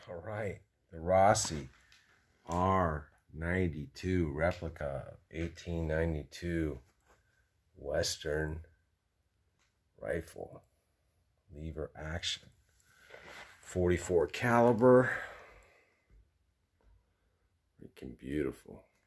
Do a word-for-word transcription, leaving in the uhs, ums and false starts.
All right, the Rossi R ninety-two replica eighteen ninety-two Western rifle, lever action, forty-four caliber, freaking beautiful.